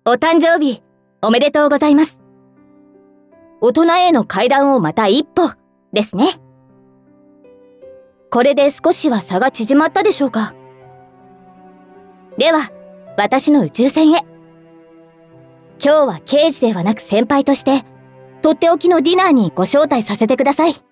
お誕生日、おめでとうございます。大人への階段をまた一歩、ですね。これで少しは差が縮まったでしょうか。では、私の宇宙船へ。今日は刑事ではなく先輩として、とっておきのディナーにご招待させてください。